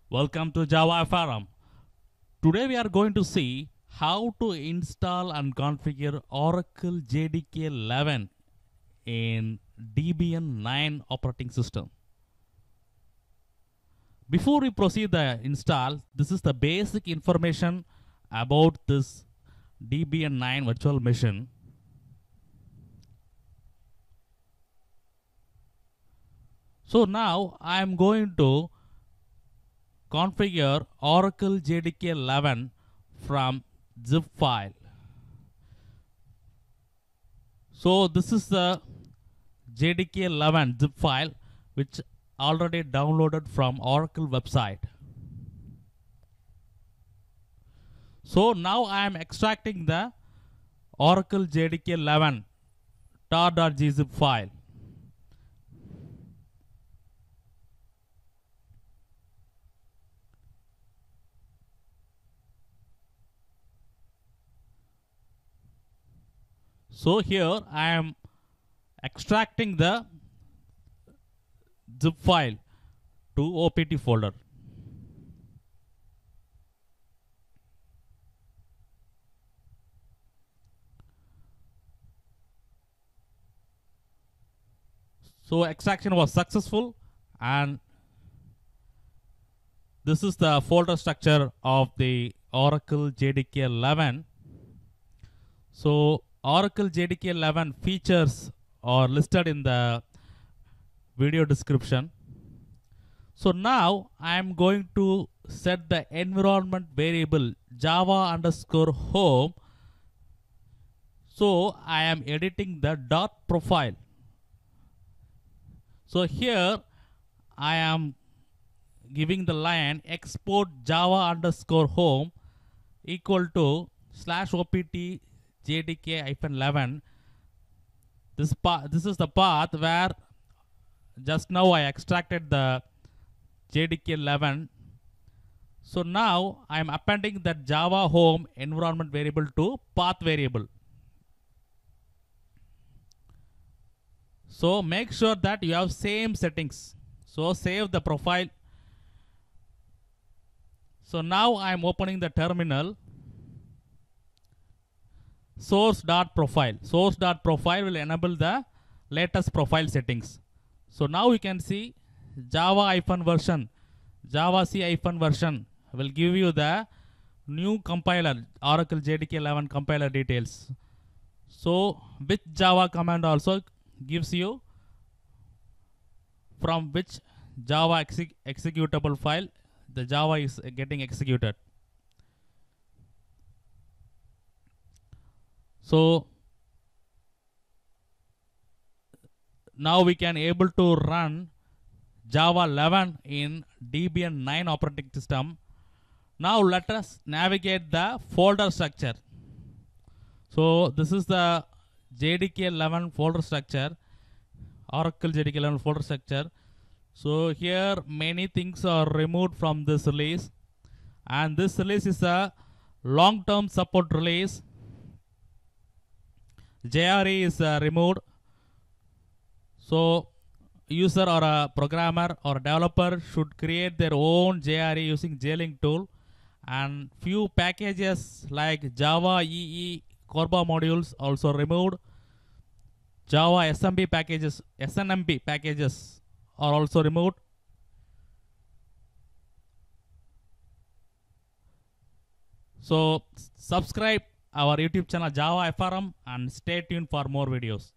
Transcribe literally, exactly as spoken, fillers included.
Welcome to Java Forum. Today we are going to see how to install and configure Oracle J D K eleven in Debian nine operating system. Before we proceed the install, this is the basic information about this Debian nine virtual machine. So now I am going to configure Oracle J D K eleven from zip file. So this is the J D K eleven zip file which already downloaded from Oracle website. So now I am extracting the Oracle J D K eleven tar.gzip file. So here I am extracting the zip file to O P T folder. So extraction was successful, and this is the folder structure of the Oracle J D K eleven. So Oracle J D K eleven features are listed in the video description. So now I am going to set the environment variable java underscore home. So I am editing the dot profile. So here I am giving the line export java underscore home equal to slash opt J D K eleven. This path, this is the path where just now I extracted the J D K eleven. So now I am appending that Java home environment variable to path variable. So make sure that you have same settings. So save the profile. So now I am opening the terminal. Source.profile. Source.profile will enable the latest profile settings. So now you can see Java hyphen version, Java C hyphen version will give you the new compiler, Oracle J D K eleven compiler details. So which Java command also gives you from which Java exec executable file the Java is getting executed. So now we can able to run Java eleven in Debian nine operating system. Now let us navigate the folder structure. So this is the J D K eleven folder structure, Oracle J D K eleven folder structure. So here many things are removed from this release, and this release is a long-term support release. J R E is uh, removed. So user or a programmer or a developer should create their own J R E using J-Link tool, and few packages like Java E E Corba modules also removed. Java S M B packages, S N M B packages are also removed. So subscribe our YouTube channel Java F R M and stay tuned for more videos.